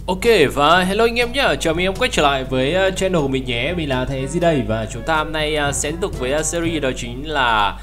Ok và hello anh em nhé, chào mừng em quay trở lại với channel của mình nhé. Mình là Thế Di đây và chúng ta hôm nay sẽ tiếp tục với series đó chính là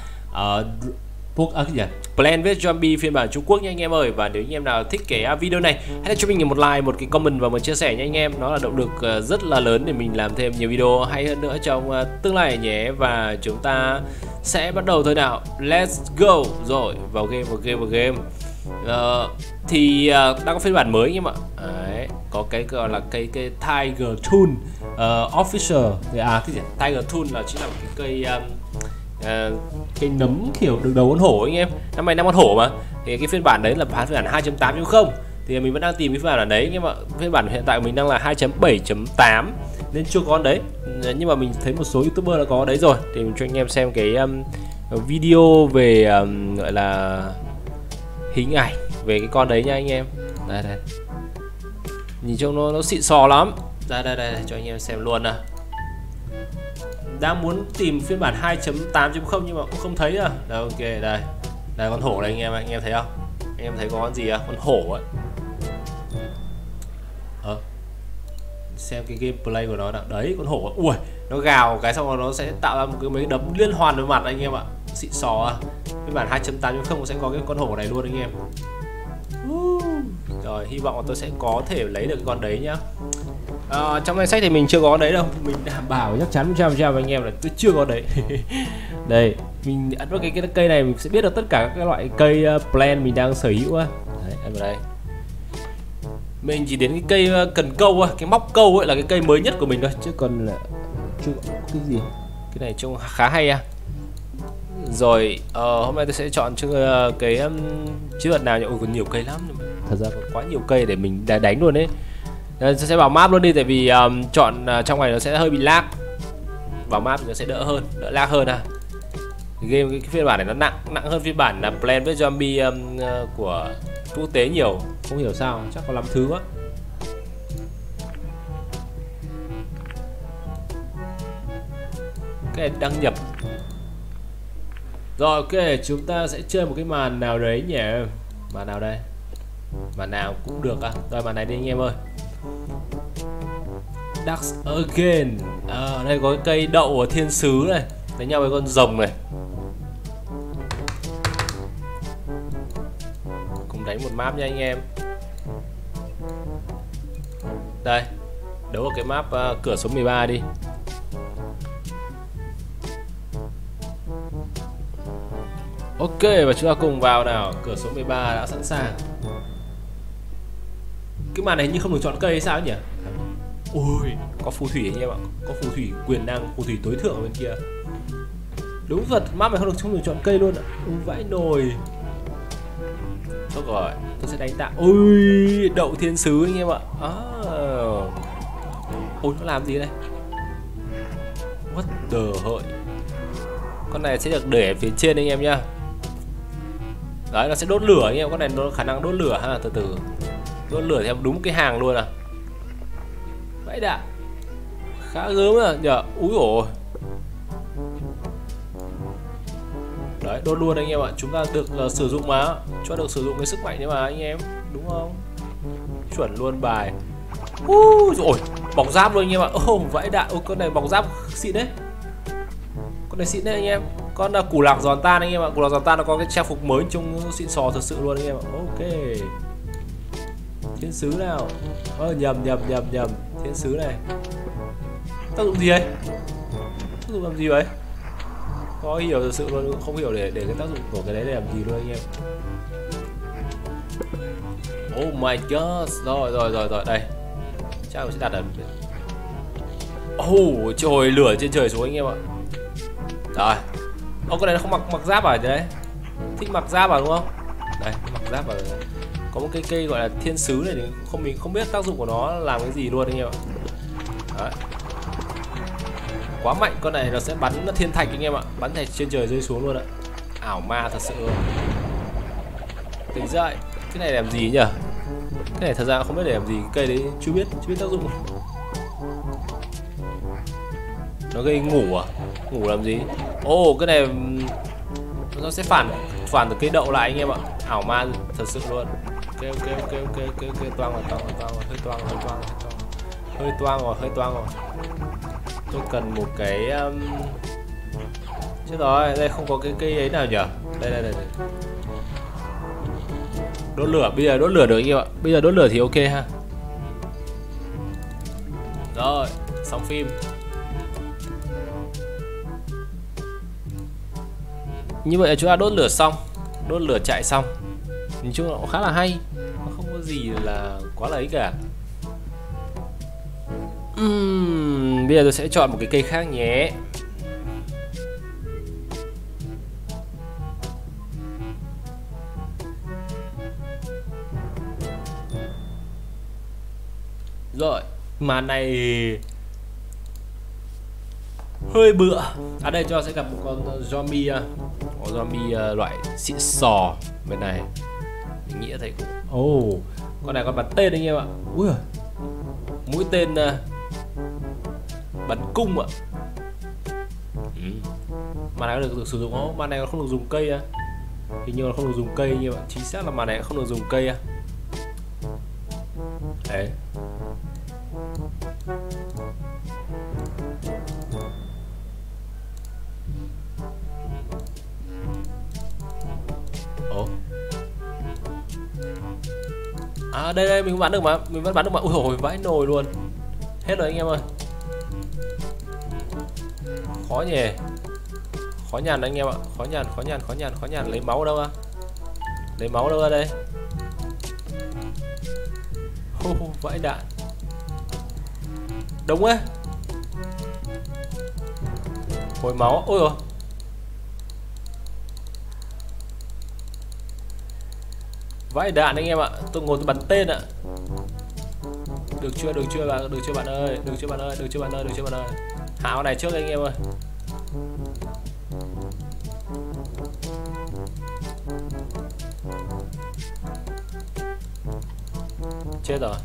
Plants vs Zombie phiên bản Trung Quốc nha anh em ơi. Và nếu anh em nào thích cái video này, hãy để cho mình một like, một cái comment và một chia sẻ nha anh em. Nó là động lực rất là lớn để mình làm thêm nhiều video hay hơn nữa trong tương lai nhé. Và chúng ta sẽ bắt đầu thôi nào. Let's go. Rồi, vào game. Đang có phiên bản mới anh em ạ. Đấy, có cái gọi là cái Tiger Tool Official. Cái gì? Tiger Tool là chính là một cái cây nấm kiểu được đầu con hổ anh em. Năm nay năm con hổ mà. Thì cái phiên bản đấy là phiên bản 2.8.0. Thì mình vẫn đang tìm cái phiên bản đấy, nhưng mà phiên bản hiện tại của mình đang là 2.7.8 nên chưa có đấy. Nhưng mà mình thấy một số YouTuber đã có đấy rồi. Thì mình cho anh em xem cái video về gọi là hình ảnh về cái con đấy nha anh em. Đây, nhìn trông nó xịn sò lắm. Đây cho anh em xem luôn nè. Đang muốn tìm phiên bản 2.8.0 nhưng mà cũng không thấy à. Đây, ok, đây con hổ này anh em thấy không? Anh em thấy có con gì à? Con hổ ấy. Xem cái gameplay của nó nào. Đấy, con hổ. Ui, nó gào cái xong rồi nó sẽ tạo ra một cái mấy đấm liên hoàn với mặt anh em ạ. Xịn sò à. Phiên bản 2.8.0 sẽ có cái con hổ này luôn anh em. Rồi, hy vọng là tôi sẽ có thể lấy được cái con đấy nhá. Trong danh sách thì mình chưa có đấy đâu. Mình đảm bảo chắc chắn 100% anh em là tôi chưa có đấy. Đây, mình ấn vào cái cây này mình sẽ biết được tất cả các loại cây plant mình đang sở hữu á. Đấy, ấn vào đây. Mình chỉ đến cái cây cần câu á, cái móc câu ấy là cái cây mới nhất của mình thôi, chứ còn là chưa có cái gì. Cái này trông khá hay à. Rồi, hôm nay tôi sẽ chọn cái chiến thuật nào nhỉ? Ôi, còn nhiều cây lắm. Thật ra còn quá nhiều cây để mình đánh luôn đấy. Sẽ vào map luôn đi, tại vì chọn trong này nó sẽ hơi bị lag. Vào map thì nó sẽ đỡ lag hơn à. Cái phiên bản này nó nặng hơn phiên bản là Plants vs Zombie của quốc tế nhiều. Không hiểu sao, chắc có lắm thứ quá. Cái này đăng nhập. Rồi, ok, chúng ta sẽ chơi một cái màn nào đấy nhỉ? Màn nào đây? Màn nào cũng được à? Rồi, màn này đi anh em ơi. Ducks again. Đây có cái cây đậu ở thiên sứ này, đánh nhau với con rồng này. Cùng đánh một map nha anh em. Đây, đấu ở cái map cửa số 13 đi. Ok, và chúng ta cùng vào nào. Cửa số 13 đã sẵn sàng. Cái màn này như không được chọn cây hay sao nhỉ? Ôi, có phù thủy anh em ạ. Có phù thủy, quyền năng phù thủy tối thượng ở bên kia. Đúng thật, map này không được chọn cây luôn ạ. Vãi nồi. Tốt rồi, tôi sẽ đánh tạ. Ôi, đậu thiên sứ anh em ạ. Ôi, nó làm gì đây? What the hợi. Con này sẽ được để ở phía trên anh em nhá. Đấy, nó sẽ đốt lửa anh em. Con này nó khả năng đốt lửa ha. Từ từ đốt lửa theo đúng cái hàng luôn à. Vãi đạ. Khá gớm à nhờ. Úi ổ. Đấy, đốt luôn anh em ạ. Chúng ta được sử dụng mà. Cho được sử dụng cái sức mạnh đấy mà anh em. Đúng không? Chuẩn luôn bài. Rồi, bọc giáp luôn anh em ạ. Vãi đạ. Con này bọc giáp xịn đấy. Con này xịn đấy anh em. Con là củ lạc giòn tan anh em ạ. Củ lạc giòn tan nó có cái trang phục mới trông xịn sò thật sự luôn anh em ạ. Ok. Thiên sứ nào. Nhầm. Thiên sứ này. Tác dụng gì đấy? Tác dụng làm gì vậy? Có hiểu thật sự luôn, không hiểu để cái tác dụng của cái đấy để làm gì luôn anh em. Oh my god. Rồi đây. Chắc mình sẽ đặt ở. Trời, lửa trên trời xuống anh em ạ. Rồi. Con này nó không mặc giáp à đấy. Thích mặc giáp à đúng không? Đây, mặc giáp à. Có một cái cây gọi là thiên sứ này thì mình không biết tác dụng của nó làm cái gì luôn anh em ạ. Đấy. Quá mạnh, con này nó sẽ bắn thiên thạch anh em ạ. Bắn thạch trên trời rơi xuống luôn ạ. Ảo ma thật sự luôn. Tỉnh dậy. Cái này làm gì nhỉ? Cái này thật ra không biết để làm gì. Cây đấy chưa biết tác dụng. Nó gây ngủ à? Ngủ làm gì? Cái này nó sẽ phản được cái đậu lại anh em ạ. Ảo ma thật sự luôn. Ok, ok, toang rồi, hơi toang rồi. Tôi cần một cái chết rồi, đây không có cái cây ấy nào nhỉ? Đây. Đốt lửa, bây giờ đốt lửa được anh em ạ. Bây giờ đốt lửa thì ok ha. Rồi, xong phim. Như vậy là chúng ta đốt lửa xong, đốt lửa chạy xong. Nhìn chung là cũng khá là hay, nó không có gì là quá là ấy cả. Bây giờ tôi sẽ chọn một cái cây khác nhé. Rồi, màn này hơi bựa. À đây cho sẽ gặp một con zombie, zombie loại xịn sò bên này. Mình nghĩ thấy cũng con này con bắn tên anh em ạ. Ui giời, mũi tên bắn cung ạ. Màn này được sử dụng không? Màn này không được dùng cây hình như là không được dùng cây như vậy. Chính xác là màn này không được dùng cây đấy. À đây mình bắn được mà, mình vẫn bắn được mà. Ui hồi vãi nồi luôn. Hết rồi anh em ơi. Khó nhỉ. Khó nhằn anh em ạ. Khó nhằn. Lấy máu đâu Lấy máu đâu ra đây? Vãi đạn. Đúng á. Hồi máu. Ôi rồi. Vãi đạn anh em ạ. Tôi ngồi tôi bắn tên ạ. Được chưa bạn ơi. Hảo này trước anh em ơi. Chết rồi.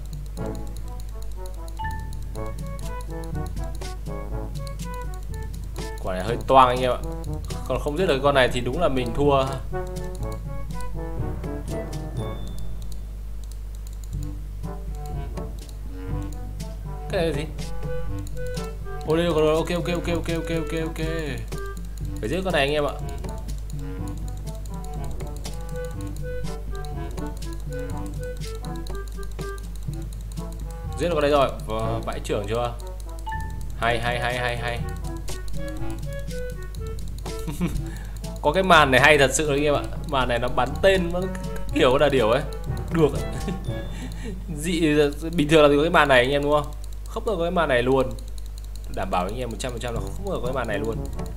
Quả này hơi toang anh em ạ. Còn không giết được con này thì đúng là mình thua. Cái này là gì? Ôi đây rồi, ok. Phải giết con này anh em ạ. Giết được con này rồi. Vãi trưởng chưa? Hay. Có cái màn này hay thật sự anh em ạ. Màn này nó bắn tên nó kiểu là điều ấy. Được. Dị bình thường là có cái màn này anh em đúng không? Không bao giờ có cái màn này luôn. Đảm bảo anh em 100% là không bao giờ có cái màn này luôn.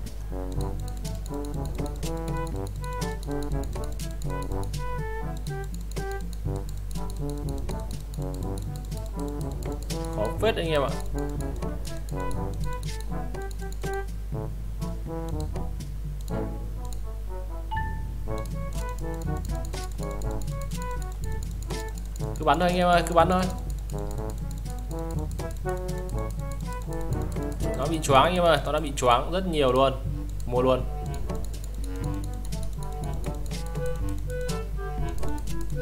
Khó phết anh em ạ. Cứ bắn thôi anh em ơi, cứ bắn thôi. Nó bị choáng anh em ơi, nó đã bị choáng rất nhiều luôn. Mua luôn.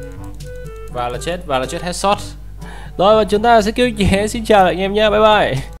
Và là chết headshot. Rồi và chúng ta sẽ kêu nhé. Xin chào anh em nhé, bye bye.